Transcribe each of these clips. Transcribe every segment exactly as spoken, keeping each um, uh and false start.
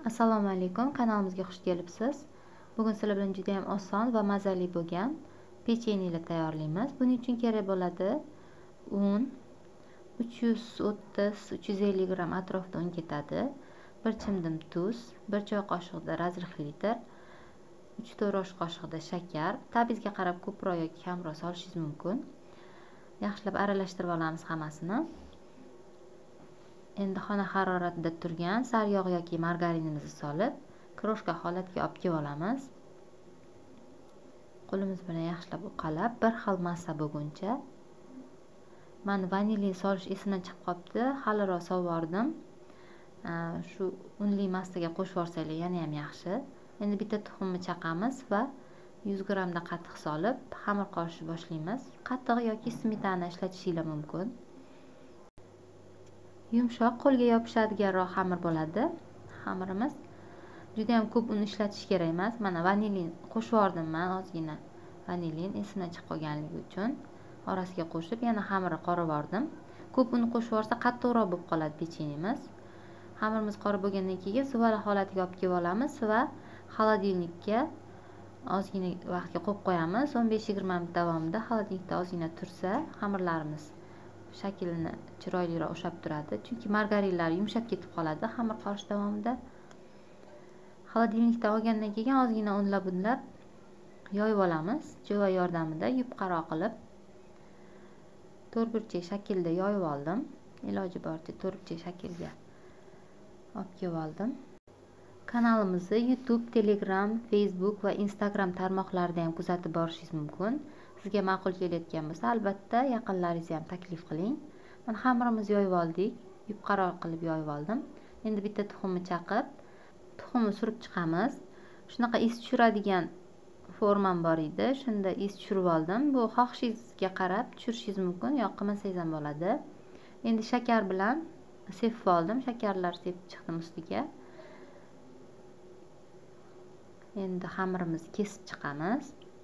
Assalomu alaykum, kanalimizga xush kelibsiz. Bugun sizlar bilan juda ham oson va mazali bo'lgan pechenyelar tayyorlaymiz. Buning uchun kerak bo'ladi un uch yuz o'ttiz uch yuz ellik gramm atrofida un ketadi. bir chimdim tuz, bir choy qoshiqda razrixlidir, uch to'rt osh qoshiqda shakar. Tabingizga qarab ko'proq yoki kamroq solishingiz mumkin. Yaxshilab aralashtirib olamiz hammasini. Endi xona haroratida turgan saryog' yoki margarinimizni solib, kroshka holatiga olib kelib olamiz. Qo'limiz bilan yaxshilab uqalab, bir xil massa bo'lguncha. Men vanilin solish esimdan chiqib qolibdi, haliroq sovordim. Shu unli massaga qo'shib yuborsanglar yana ham yaxshi. Endi bitta tuxumni chaqamiz va yuz gramm da qatiq solib, xamir qorishni boshlaymiz. Qatiq yoki smetana ishlatishingiz mumkin. Yumshoq, qo'lga yopishadiganroq xamir bo'ladi. Xamirimiz juda ham ko'p un ishlatish kerak emas. Mana vanilin qo'shib yubordim men ozgina. Vanilin esimdan chiqib qolganligi uchun orasiga qo'shib yana xamirni qorib yubordim. Ko'p un qo'shib yuborsa qattiqroq bo'lib qoladi pechenyemiz. Xamirimiz qorib bo'lgandan keyin suvala holatiga olib kelib olamiz va xolodilnikka ozgina vaqtga qo'yib qo'yamiz. o'n besh yigirma minut davomida xolodilnikda ozgina tursa, xamirlarimiz shaklini chiroyliroq ushlab turadi. Chunki margarinlar yumshab ketib qoladi xamir qorish davomida. Xolodilnikdan olgandan keyin ozgina unlab-unlab yoyib olamiz. Jo'va yordamida yupqaroq qilib to'rtburchak shaklda yoyib oldim. Iloji boricha to'rtburchak shaklga olib kelib oldim. Kanalimizni YouTube, Telegram, Facebook va Instagram tarmoqlarida ham kuzatib borishingiz mumkin. Sizga ma'qul kelayotgan bo'lsa, albatta yaqinlaringizni ham taklif qiling. Mana xamirimizni yoyib oldik, yupqaroq qilib yoyib oldim. Endi bitta tuxumni chaqib, tuxumni surib chiqamiz. Shunaqa is tushiradigan formam bor edi, shunda is tushirib oldim. Bu xohishingizga qarab tushirishingiz mumkin, yo'q qilmasangiz ham bo'ladi. Endi shakar bilan sepib oldim, shakarlar sepib chiqdim ustiga. Endi xamirimizni kesib chiqamiz.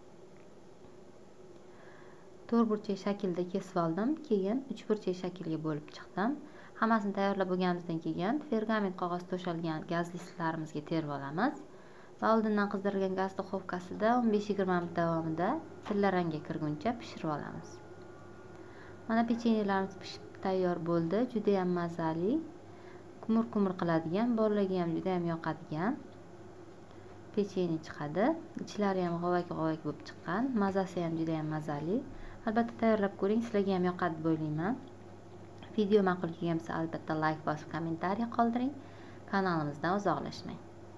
to'rt burchak shaklda kesib oldim, keyin uch burchak shaklga bo'lib chiqdim. Hammasini tayyorlab bo'lganimizdan keyin pergament qog'oz to'shalgan gaz listlarimizga terib olamiz va oldindan qizdirilgan gaz duxovkasida o'n besh yigirma minut davomida tilla rangga kirguncha pishirib olamiz. Mana pechenyelarimiz pishib tayyor bo'ldi. Juda ham mazali, kumur-kumur qiladigan, bolalarga ham juda ham yoqadigan pechenye chiqadi. Ichlari ham g'ovak-g'ovak bo'lib chiqqan, mazasi ham juda ham mazali. Albatta tayyorlab ko'ring, sizlarga ham yoqadi deb o'ylayman. Video ma'qul kelgan bo'lsa albatta like bosib, kommentariy qoldiring. Kanalimizdan uzoqlashmang.